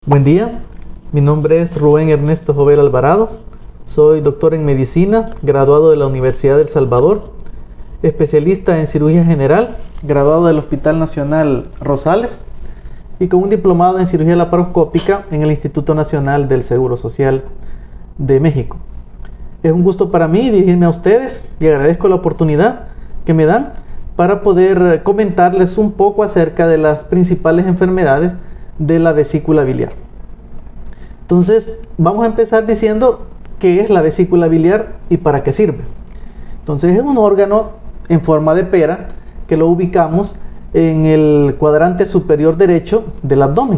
Buen día, mi nombre es Rubén Ernesto Jovel Alvarado, soy doctor en medicina, graduado de la Universidad del Salvador, especialista en cirugía general, graduado del Hospital Nacional Rosales y con un diplomado en cirugía laparoscópica en el Instituto Nacional del Seguro Social de México. Es un gusto para mí dirigirme a ustedes y agradezco la oportunidad que me dan para poder comentarles un poco acerca de las principales enfermedades de la vesícula biliar. Entonces vamos a empezar diciendo qué es la vesícula biliar y para qué sirve. Entonces es un órgano en forma de pera que lo ubicamos en el cuadrante superior derecho del abdomen.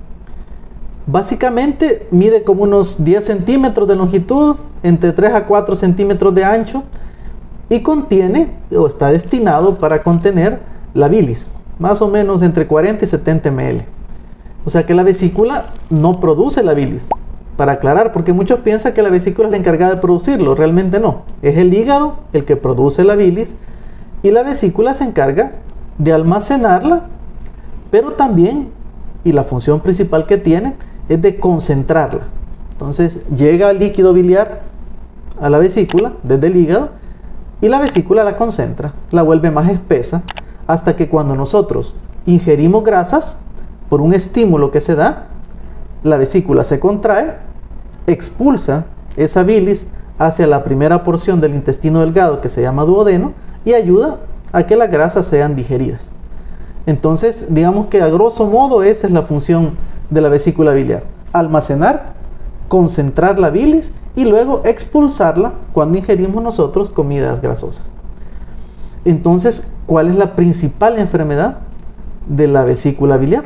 Básicamente mide como unos 10 centímetros de longitud, entre 3 a 4 centímetros de ancho y contiene o está destinado para contener la bilis, más o menos entre 40 y 70 ml. O sea que la vesícula no produce la bilis, para aclarar, porque muchos piensan que la vesícula es la encargada de producirlo. Realmente no, es el hígado el que produce la bilis y la vesícula se encarga de almacenarla, pero también, y la función principal que tiene, es de concentrarla. Entonces llega el líquido biliar a la vesícula desde el hígado y la vesícula la concentra, la vuelve más espesa, hasta que cuando nosotros ingerimos grasas, por un estímulo que se da, la vesícula se contrae, expulsa esa bilis hacia la primera porción del intestino delgado que se llama duodeno y ayuda a que las grasas sean digeridas. Entonces, digamos que a grosso modo esa es la función de la vesícula biliar: almacenar, concentrar la bilis y luego expulsarla cuando ingerimos nosotros comidas grasosas. Entonces, ¿cuál es la principal enfermedad de la vesícula biliar?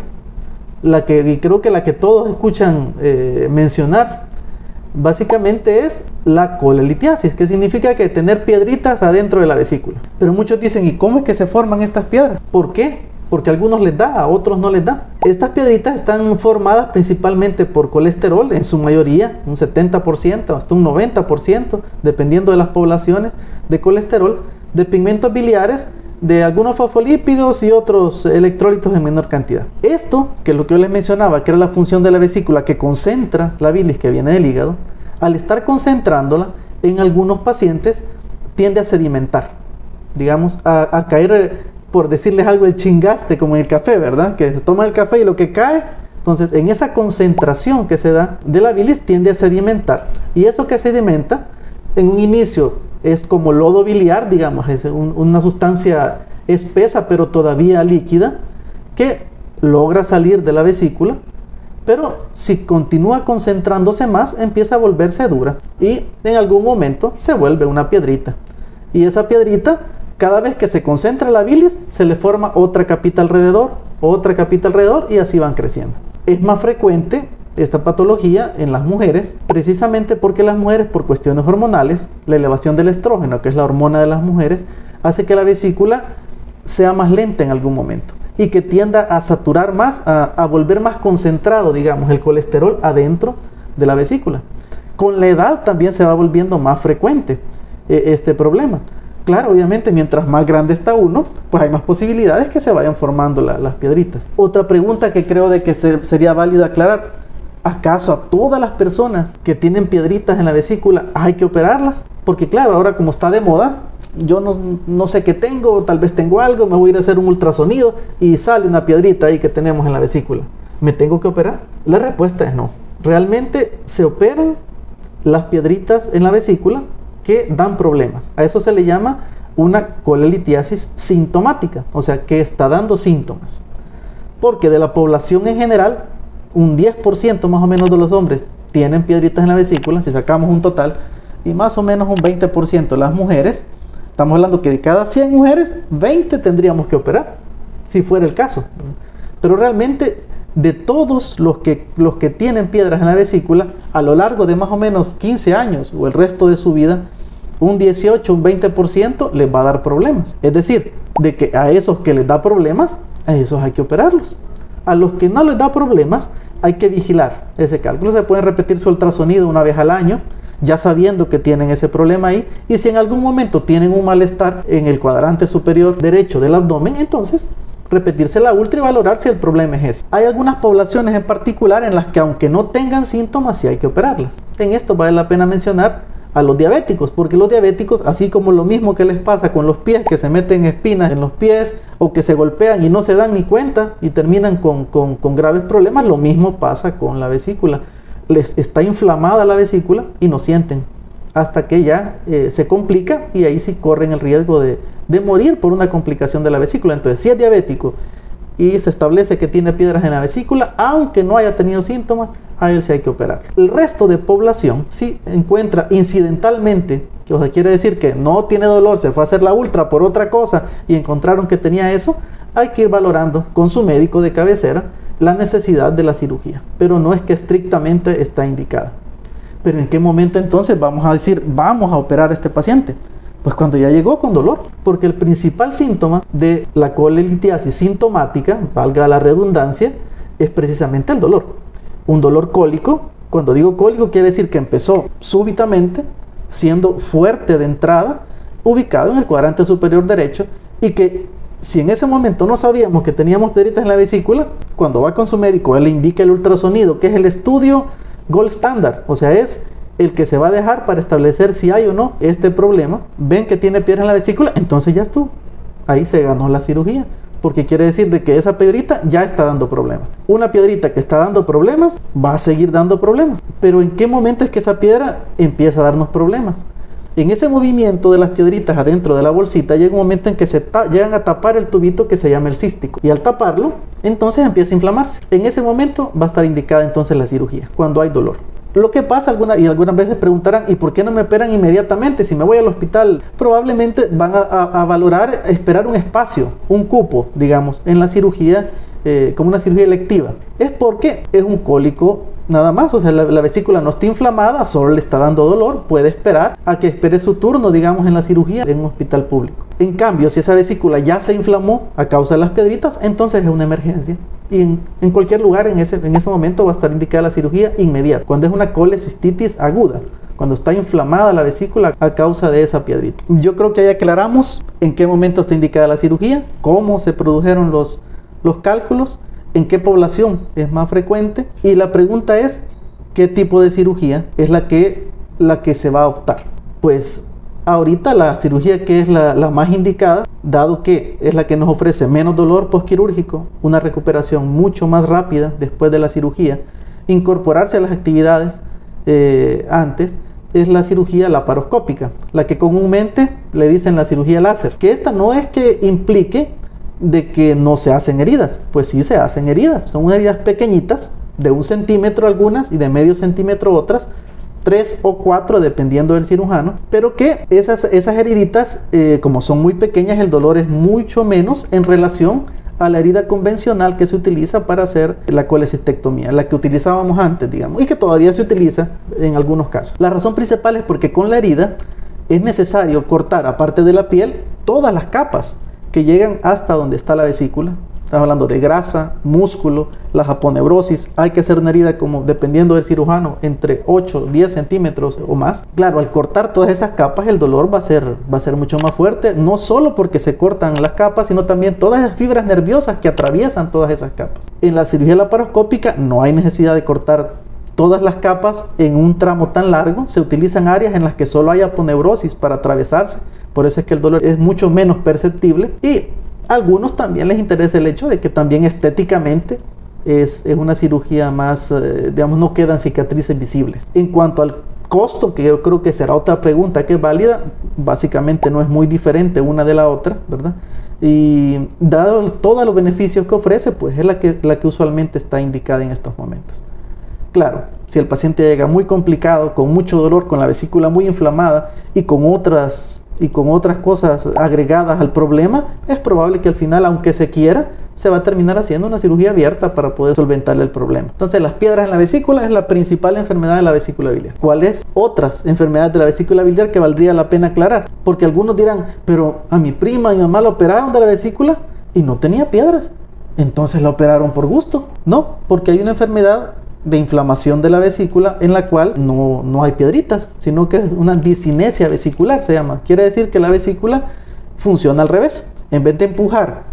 Y creo que la que todos escuchan mencionar básicamente es la colelitiasis, que significa que tener piedritas adentro de la vesícula. Pero muchos dicen, ¿y cómo es que se forman estas piedras? ¿Por qué? Porque a algunos les da, a otros no les da. Estas piedritas están formadas principalmente por colesterol, en su mayoría, un 70%, hasta un 90%, dependiendo de las poblaciones, de colesterol, de pigmentos biliares, de algunos fosfolípidos y otros electrolitos en menor cantidad. Esto, que es lo que yo les mencionaba, que era la función de la vesícula que concentra la bilis que viene del hígado, al estar concentrándola, en algunos pacientes tiende a sedimentar, digamos, a caer, por decirles algo, el chingaste, como en el café, ¿verdad? Que se toma el café y lo que cae, entonces en esa concentración que se da de la bilis tiende a sedimentar. Y eso que sedimenta, en un inicio es como lodo biliar, digamos, es una sustancia espesa pero todavía líquida que logra salir de la vesícula, pero si continúa concentrándose más empieza a volverse dura y en algún momento se vuelve una piedrita. Y esa piedrita, cada vez que se concentra la bilis, se le forma otra capita alrededor y así van creciendo. Es más frecuente esta patología en las mujeres, precisamente porque las mujeres, por cuestiones hormonales, la elevación del estrógeno, que es la hormona de las mujeres, hace que la vesícula sea más lenta en algún momento y que tienda a saturar más, a volver más concentrado, digamos, el colesterol adentro de la vesícula. Con la edad también se va volviendo más frecuente este problema. Claro, obviamente, mientras más grande está uno, pues hay más posibilidades que se vayan formando las piedritas. Otra pregunta que creo de que sería válido aclarar: ¿acaso a todas las personas que tienen piedritas en la vesícula hay que operarlas? Porque claro, ahora como está de moda, yo no sé qué tengo, tal vez tengo algo, me voy a ir a hacer un ultrasonido y sale una piedrita ahí que tenemos en la vesícula. ¿Me tengo que operar? La respuesta es no. Realmente se operan las piedritas en la vesícula que dan problemas. A eso se le llama una colelitiasis sintomática, o sea que está dando síntomas. Porque de la población en general, un 10% más o menos de los hombres tienen piedritas en la vesícula, si sacamos un total, y más o menos un 20% de las mujeres. Estamos hablando que de cada 100 mujeres, 20 tendríamos que operar, si fuera el caso. Pero realmente, de todos los que tienen piedras en la vesícula, a lo largo de más o menos 15 años o el resto de su vida, un 18, un 20% les va a dar problemas. Es decir, de que a esos que les da problemas, a esos hay que operarlos. A los que no les da problemas, hay que vigilar ese cálculo. Se pueden repetir su ultrasonido una vez al año, ya sabiendo que tienen ese problema ahí, y si en algún momento tienen un malestar en el cuadrante superior derecho del abdomen, entonces repetirse la ultra y valorar si el problema es ese. Hay algunas poblaciones en particular en las que aunque no tengan síntomas, sí hay que operarlas. En esto vale la pena mencionar a los diabéticos, porque los diabéticos, así como lo mismo que les pasa con los pies, que se meten espinas en los pies o que se golpean y no se dan ni cuenta y terminan con graves problemas, lo mismo pasa con la vesícula. Les está inflamada la vesícula y no sienten hasta que ya se complica, y ahí sí corren el riesgo de morir por una complicación de la vesícula. Entonces, si es diabético y se establece que tiene piedras en la vesícula, aunque no haya tenido síntomas, a él sí hay que operar. El resto de población, si encuentra incidentalmente, que o sea, quiere decir que no tiene dolor, se fue a hacer la ultra por otra cosa y encontraron que tenía eso, hay que ir valorando con su médico de cabecera la necesidad de la cirugía, pero no es que estrictamente está indicada. Pero ¿en qué momento entonces vamos a decir, vamos a operar a este paciente? Pues cuando ya llegó con dolor, porque el principal síntoma de la colelitiasis sintomática, valga la redundancia, es precisamente el dolor. Un dolor cólico, cuando digo cólico quiere decir que empezó súbitamente, siendo fuerte de entrada, ubicado en el cuadrante superior derecho, y que si en ese momento no sabíamos que teníamos piedritas en la vesícula, cuando va con su médico, él le indica el ultrasonido, que es el estudio gold standard, o sea, es el que se va a dejar para establecer si hay o no este problema. Ven que tiene piedra en la vesícula, entonces ya estuvo. Ahí se ganó la cirugía, porque quiere decir de que esa piedrita ya está dando problemas. Una piedrita que está dando problemas va a seguir dando problemas. Pero ¿en qué momento es que esa piedra empieza a darnos problemas? En ese movimiento de las piedritas adentro de la bolsita llega un momento en que llegan a tapar el tubito que se llama el cístico, y al taparlo entonces empieza a inflamarse. En ese momento va a estar indicada entonces la cirugía, cuando hay dolor. Lo que pasa, algunas veces preguntarán, ¿y por qué no me operan inmediatamente? Si me voy al hospital, probablemente van a valorar esperar un espacio, un cupo, digamos, en la cirugía, como una cirugía electiva. Es porque es un cólico nada más, o sea, la vesícula no está inflamada, solo le está dando dolor, puede esperar a que espere su turno, digamos, en la cirugía en un hospital público. En cambio, si esa vesícula ya se inflamó a causa de las piedritas, entonces es una emergencia. Y en cualquier lugar en ese momento va a estar indicada la cirugía inmediata, cuando es una colecistitis aguda, cuando está inflamada la vesícula a causa de esa piedrita. Yo creo que ahí aclaramos en qué momento está indicada la cirugía, cómo se produjeron los cálculos, en qué población es más frecuente, y la pregunta es qué tipo de cirugía es la que se va a optar. Pues ahorita la cirugía que es la más indicada, dado que es la que nos ofrece menos dolor postquirúrgico, una recuperación mucho más rápida después de la cirugía, incorporarse a las actividades antes, es la cirugía laparoscópica, la que comúnmente le dicen la cirugía láser, que esta no es que implique de que no se hacen heridas, pues sí se hacen heridas, son heridas pequeñitas, de 1 centímetro algunas y de medio centímetro otras, 3 o 4 dependiendo del cirujano, pero que esas heriditas, como son muy pequeñas, el dolor es mucho menos en relación a la herida convencional que se utiliza para hacer la colecistectomía, la que utilizábamos antes, digamos, y que todavía se utiliza en algunos casos. La razón principal es porque con la herida es necesario cortar, aparte de la piel, todas las capas que llegan hasta donde está la vesícula. Estamos hablando de grasa, músculo, la aponeurosis. Hay que hacer una herida, como dependiendo del cirujano, entre 8, 10 centímetros o más. Claro, al cortar todas esas capas, el dolor va a ser mucho más fuerte, no solo porque se cortan las capas, sino también todas esas fibras nerviosas que atraviesan todas esas capas. En la cirugía laparoscópica no hay necesidad de cortar todas las capas en un tramo tan largo. Se utilizan áreas en las que solo hay aponeurosis para atravesarse. Por eso es que el dolor es mucho menos perceptible, y a algunos también les interesa el hecho de que también estéticamente es una cirugía más, digamos, no quedan cicatrices visibles. En cuanto al costo, que yo creo que será otra pregunta que es válida, básicamente no es muy diferente una de la otra, ¿verdad? Y dado todos los beneficios que ofrece, pues es la que usualmente está indicada en estos momentos. Claro, si el paciente llega muy complicado, con mucho dolor, con la vesícula muy inflamada y con otras cosas agregadas al problema, es probable que al final, aunque se quiera, se va a terminar haciendo una cirugía abierta para poder solventarle el problema. Entonces, las piedras en la vesícula es la principal enfermedad de la vesícula biliar. ¿Cuáles otras enfermedades de la vesícula biliar que valdría la pena aclarar? Porque algunos dirán, pero a mi prima y mi mamá la operaron de la vesícula y no tenía piedras, entonces la operaron por gusto. No, porque hay una enfermedad de inflamación de la vesícula en la cual no hay piedritas, sino que es una discinesia vesicular, se llama. Quiere decir que la vesícula funciona al revés. En vez de empujar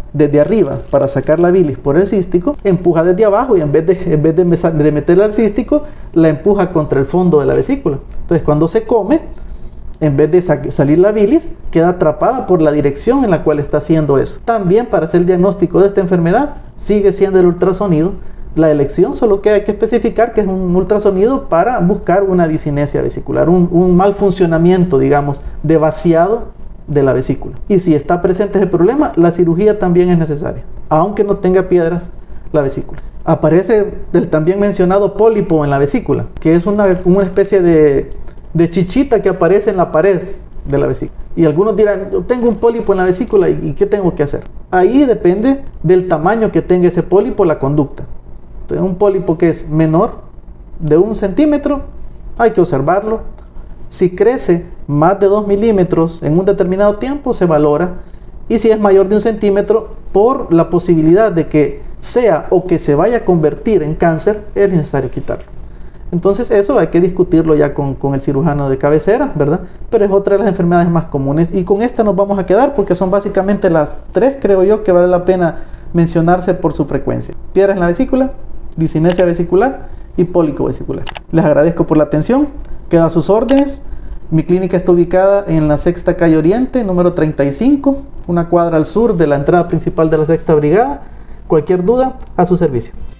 desde arriba para sacar la bilis por el cístico, empuja desde abajo y en vez de meterla al cístico, la empuja contra el fondo de la vesícula. Entonces cuando se come, en vez de salir la bilis, queda atrapada por la dirección en la cual está haciendo eso. También para hacer el diagnóstico de esta enfermedad, sigue siendo el ultrasonido la elección, solo que hay que especificar que es un ultrasonido para buscar una discinesia vesicular, un mal funcionamiento, digamos, de vaciado de la vesícula. Y si está presente ese problema, la cirugía también es necesaria, aunque no tenga piedras la vesícula. Aparece el también mencionado pólipo en la vesícula, que es una especie de chichita que aparece en la pared de la vesícula. Y algunos dirán, yo tengo un pólipo en la vesícula, ¿y qué tengo que hacer? Ahí depende del tamaño que tenga ese pólipo, la conducta. Entonces, un pólipo que es menor de 1 centímetro, hay que observarlo. Si crece más de 2 milímetros en un determinado tiempo, se valora. Y si es mayor de 1 centímetro, por la posibilidad de que sea o que se vaya a convertir en cáncer, es necesario quitarlo. Entonces eso hay que discutirlo ya con el cirujano de cabecera, ¿verdad? Pero es otra de las enfermedades más comunes. Y con esta nos vamos a quedar porque son básicamente las 3, creo yo, que vale la pena mencionarse por su frecuencia. Piedras en la vesícula, discinesia vesicular y pólipo vesicular. Les agradezco por la atención. Quedo a sus órdenes. Mi clínica está ubicada en la 6ª calle Oriente, número 35, una cuadra al sur de la entrada principal de la 6ª Brigada. Cualquier duda, a su servicio.